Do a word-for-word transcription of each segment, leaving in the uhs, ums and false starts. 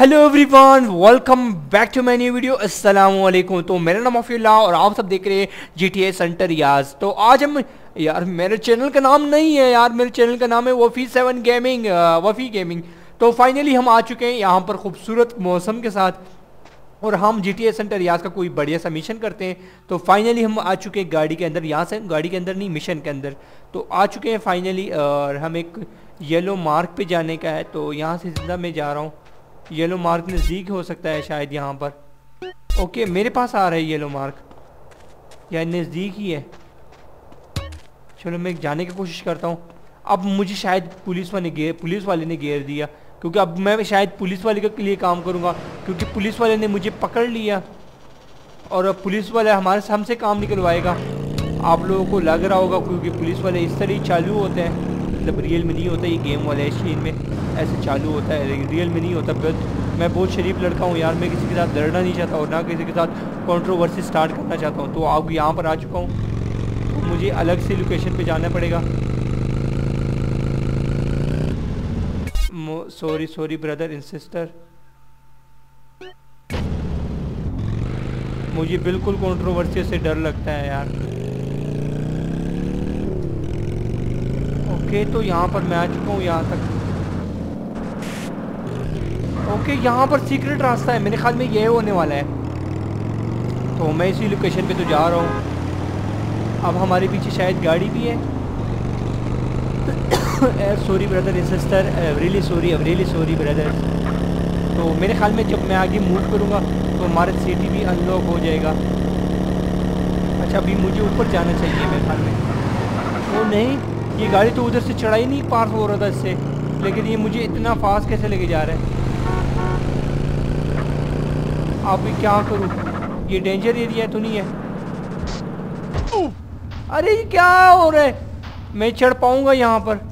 Hello everyone, welcome back to my new video. अस्सलाम वालेकुम। तो मेरा नाम अफील्ला और आप सब देख रहे हैं जी टी ए सेंटर रियाज। तो आज हम यार मेरे चैनल का नाम नहीं है यार, मेरे चैनल का नाम है Wafi seven gaming, Wafi gaming. तो फाइनली हम आ चुके हैं यहाँ पर खूबसूरत मौसम के साथ और हम जी टी ए सेंटर रियाज का कोई बढ़िया सा मिशन करते हैं। तो फाइनली हम आ चुके हैं गाड़ी के अंदर, यहाँ से गाड़ी के अंदर नहीं मिशन के अंदर तो आ चुके हैं फाइनली। और हम एक येलो मार्क पे जाने का है, तो यहाँ से सीधा मैं जा रहा हूँ। येलो मार्क नज़दीक हो सकता है शायद यहाँ पर। ओके, मेरे पास आ रहा है येलो मार्क, या नज़दीक ही है। चलो मैं जाने की कोशिश करता हूँ। अब मुझे शायद पुलिस वाले ने पुलिस वाले ने घेर दिया, क्योंकि अब मैं शायद पुलिस वाले के लिए काम करूँगा, क्योंकि पुलिस वाले ने मुझे पकड़ लिया और अब पुलिस वाले हमारे हमसे काम निकलवाएगा। आप लोगों को लग रहा होगा क्योंकि पुलिस वाले इस तरह चालू होते हैं, मतलब रियल में नहीं होता ये गेम वाले शीन में ऐसे चालू होता है, रियल में नहीं होता। बस मैं बहुत शरीफ लड़का हूँ यार, मैं किसी के साथ लड़ना नहीं चाहता और ना किसी के साथ कंट्रोवर्सी स्टार्ट करना चाहता हूँ। तो अब यहाँ पर आ चुका हूँ, तो मुझे अलग से लोकेशन पे जाना पड़ेगा। Sorry sorry brother and sister, मुझे बिल्कुल कंट्रोवर्सी से डर लगता है यार। ओके, तो यहाँ पर मैं आ चुका हूँ यहाँ तक। ओके, यहाँ पर सीक्रेट रास्ता है, मेरे ख्याल में ये होने वाला है, तो मैं इसी लोकेशन पे तो जा रहा हूँ। अब हमारे पीछे शायद गाड़ी भी है। Sorry brother and sister, really sorry, really sorry brother. तो मेरे ख्याल में जब मैं आगे मूव करूँगा तो हमारा सिटी भी अनलॉक हो जाएगा। अच्छा, अभी मुझे ऊपर जाना चाहिए मेरे ख्याल में। ओ नहीं, ये गाड़ी तो उधर से चढ़ाई नहीं पार हो रहा था इससे, लेकिन ये मुझे इतना फास्ट कैसे लेके जा रहा है। अब भी क्या करूँ, ये डेंजर एरिया तो नहीं है। अरे ये क्या हो रहा है, मैं चढ़ पाऊंगा यहाँ पर?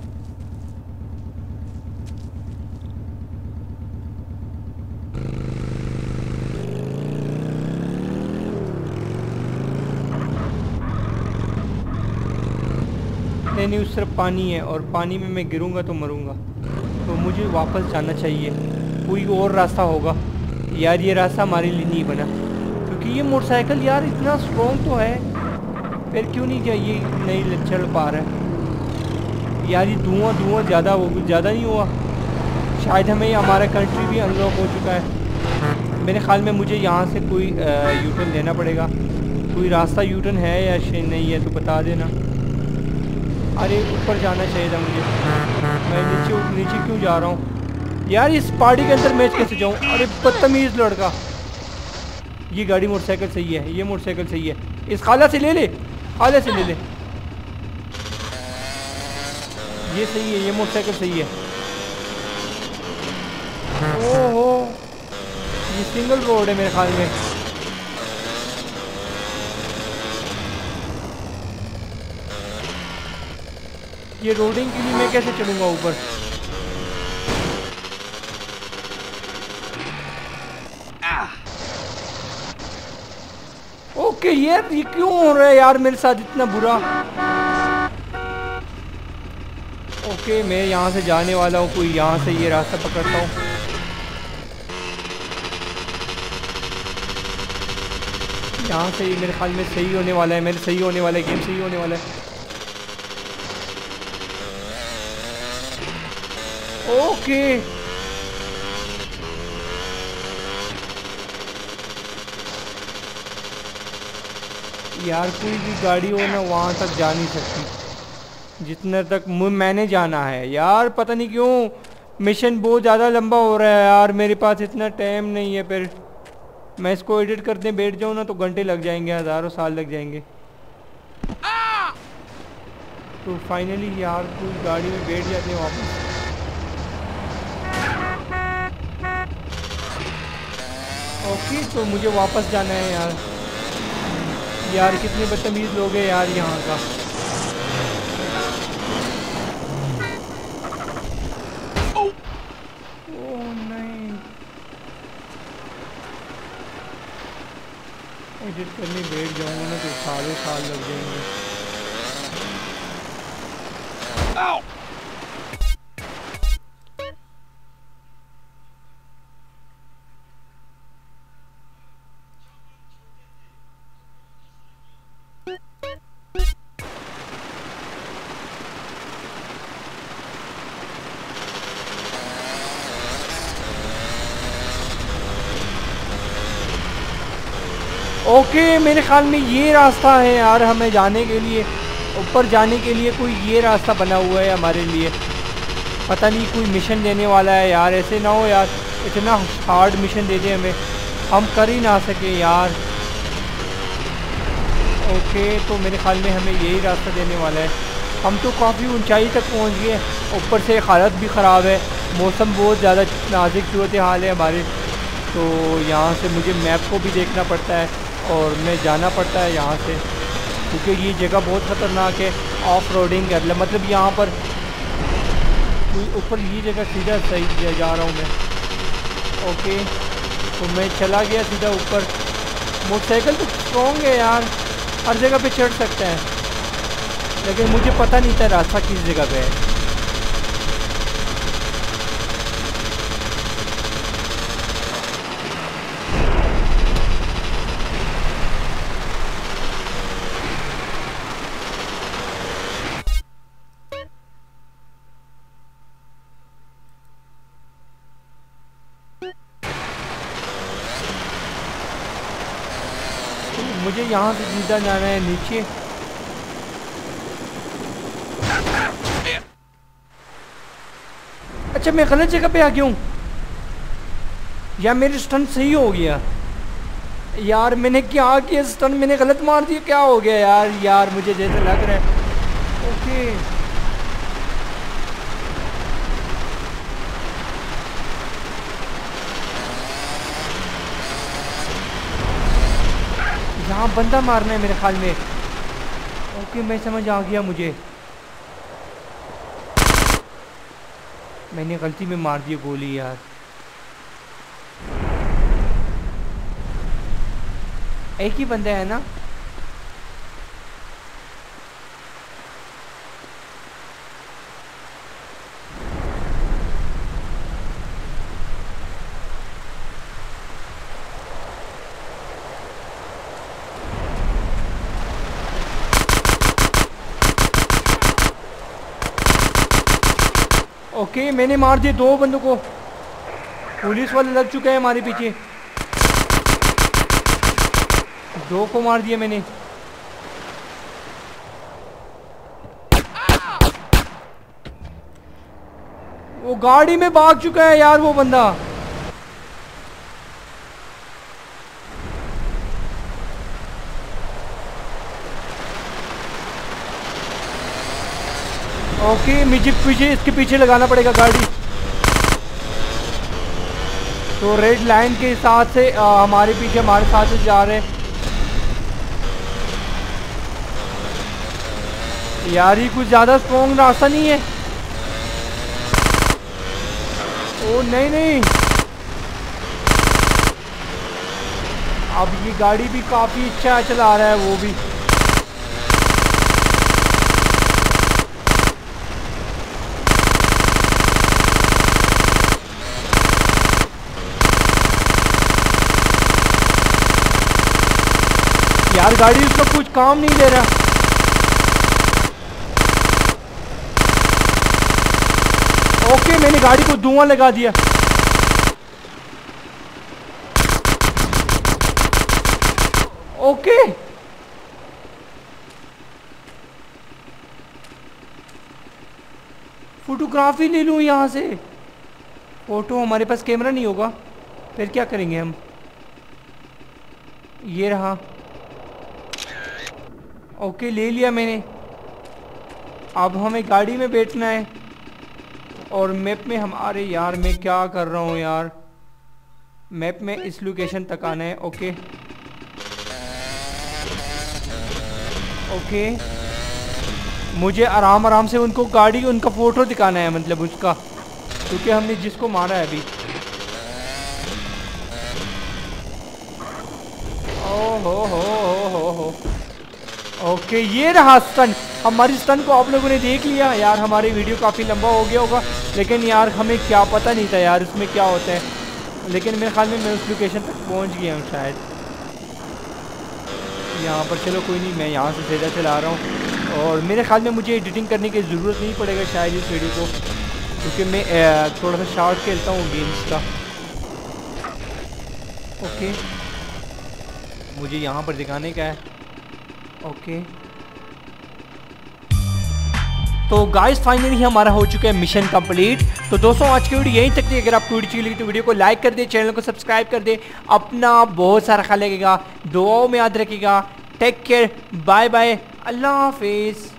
नहीं नहीं, उस तरफ पानी है और पानी में मैं गिरूंगा तो मरूंगा, तो मुझे वापस जाना चाहिए। कोई और रास्ता होगा यार, ये रास्ता हमारे लिए नहीं बना, क्योंकि ये मोटरसाइकिल यार इतना स्ट्रॉन्ग तो है, फिर क्यों नहीं ये नहीं चल पा रहा है यार। ये धुआं धुआं ज़्यादा हो ज़्यादा नहीं हुआ? शायद हमें हमारा कंट्री भी अनलॉक हो चुका है। मेरे ख्याल में मुझे यहाँ से कोई यू टर्न लेना पड़ेगा। कोई रास्ता यू टर्न है या नहीं है तो बता देना। अरे ऊपर जाना चाहिए था मुझे, मैं नीचे नीचे क्यों जा रहा हूँ यार? इस पार्टी के अंदर मैं कैसे जाऊँ? अरे बदतमीज़ लड़का। ये गाड़ी मोटरसाइकिल सही है, ये मोटरसाइकिल सही है, इस खाला से ले ले, खाले से ले ले, ये सही है, ये मोटरसाइकिल सही है। ओहो, ये सिंगल रोड है मेरे ख्याल में। ये रोडिंग के लिए मैं कैसे चलूंगा ऊपर? ओके यार, ये क्यों हो रहा है यार मेरे साथ इतना बुरा? ओके, मैं यहाँ से जाने वाला हूँ, कोई यहाँ से ये रास्ता पकड़ता हूँ। यहाँ से ये मेरे ख्याल में सही होने वाला है, मेरे सही होने वाला है, गेम सही होने वाला है। ओके यार, कोई भी गाड़ी हो ना वहाँ तक जा नहीं सकती जितने तक मैंने जाना है यार। पता नहीं क्यों मिशन बहुत ज़्यादा लंबा हो रहा है यार, मेरे पास इतना टाइम नहीं है। फिर मैं इसको एडिट करते बैठ जाऊँ ना तो घंटे लग जाएंगे, हज़ारों साल लग जाएंगे। तो फाइनली यार कोई गाड़ी में बैठ जाते हैं वापस। ओके, तो मुझे वापस जाना है यार। यार कितने बदतमीज़ लोग हैं यार यहाँ का। ओह नहीं, एडिट करने बैठ जाऊंगा ना तो सालों साल लग जाएंगे। ओके मेरे ख्याल में ये रास्ता है यार हमें जाने के लिए, ऊपर जाने के लिए कोई ये रास्ता बना हुआ है हमारे लिए। पता नहीं कोई मिशन देने वाला है यार, ऐसे ना हो यार इतना हार्ड मिशन दे दे हमें, हम कर ही ना सके यार। ओके तो मेरे ख्याल में हमें यही रास्ता देने वाला है। हम तो काफ़ी ऊंचाई तक पहुंच गए, ऊपर से हालत भी ख़राब है, मौसम बहुत ज़्यादा नाजुक सूरत हाल है हमारे। तो यहाँ से मुझे मैप को भी देखना पड़ता है और मैं जाना पड़ता है यहाँ से, क्योंकि ये जगह बहुत ख़तरनाक है। ऑफ रोडिंग कर ले मतलब यहाँ पर ऊपर ये जगह सीधा सही जा रहा हूँ मैं। ओके तो मैं चला गया सीधा ऊपर। मोटरसाइकिल तो स्ट्रॉन्ग है यार, हर जगह पे चढ़ सकते हैं, लेकिन मुझे पता नहीं था रास्ता किस जगह पे है। मुझे यहाँ से सीधा जाना है नीचे। अच्छा मैं गलत जगह पे आ गया हूँ या मेरी स्टंट सही हो गया यार? मैंने क्या किया, स्टंट मैंने गलत मार दिया, क्या हो गया यार? यार मुझे जैसे लग रहा है। ओके यहाँ बंदा मारना है मेरे ख्याल में। ओके मैं समझ आ गया, मुझे मैंने गलती में मार दी गोली यार। एक ही बंदा है ना? ओके मैंने मार दिए दो बंदों को, पुलिस वाले लग चुके हैं हमारे पीछे। दो को मार दिया मैंने। वो गाड़ी में भाग चुका है यार वो बंदा। ओके मुझे पीछे इसके पीछे लगाना पड़ेगा गाड़ी। तो रेड लाइन के साथ से आ, हमारे पीछे हमारे साथ से जा रहे हैं यार। ये कुछ ज़्यादा स्ट्रॉन्ग रास्ता नहीं है। ओ नहीं नहीं, अब ये गाड़ी भी काफ़ी अच्छा चला रहा है वो भी। यार गाड़ी उसका कुछ काम नहीं दे रहा। ओके मैंने गाड़ी को धुआं लगा दिया। ओके फोटोग्राफी ले लूं यहाँ से। फोटो हमारे पास कैमरा नहीं होगा, फिर क्या करेंगे हम? ये रहा। ओके ले लिया मैंने। अब हमें गाड़ी में बैठना है और मैप में हमारे यार मैं क्या कर रहा हूँ यार, मैप में इस लोकेशन तक आना है। ओके ओके मुझे आराम आराम से उनको गाड़ी उनका फोटो दिखाना है, मतलब उसका, क्योंकि हमने जिसको मारा है अभी। ओ हो हो हो हो हो ओके ये रहा स्टंट। हमारी स्टंट को आप लोगों ने देख लिया यार। हमारी वीडियो काफ़ी लंबा हो गया होगा, लेकिन यार हमें क्या पता नहीं था यार उसमें क्या होता है। लेकिन मेरे ख्याल में मैं उस लोकेशन तक पहुंच गया हूँ शायद यहाँ पर। चलो कोई नहीं, मैं यहाँ से सीधा चला रहा हूँ और मेरे ख्याल में मुझे एडिटिंग करने की ज़रूरत नहीं पड़ेगा शायद इस वीडियो को, क्योंकि मैं थोड़ा सा शॉर्ट खेलता हूँ गेम्स का। ओके मुझे यहाँ पर दिखाने का है। ओके तो गाइस फाइनली हमारा हो चुका है मिशन कंप्लीट। तो दोस्तों आज की वीडियो यहीं तक थी। अगर आपको वीडियो अच्छी लगी तो वीडियो को लाइक कर दे, चैनल को सब्सक्राइब कर दे। अपना बहुत सारा ख्याल रखिएगा, दुआओं में याद रखिएगा। टेक केयर, बाय बाय, अल्लाह हाफिज़।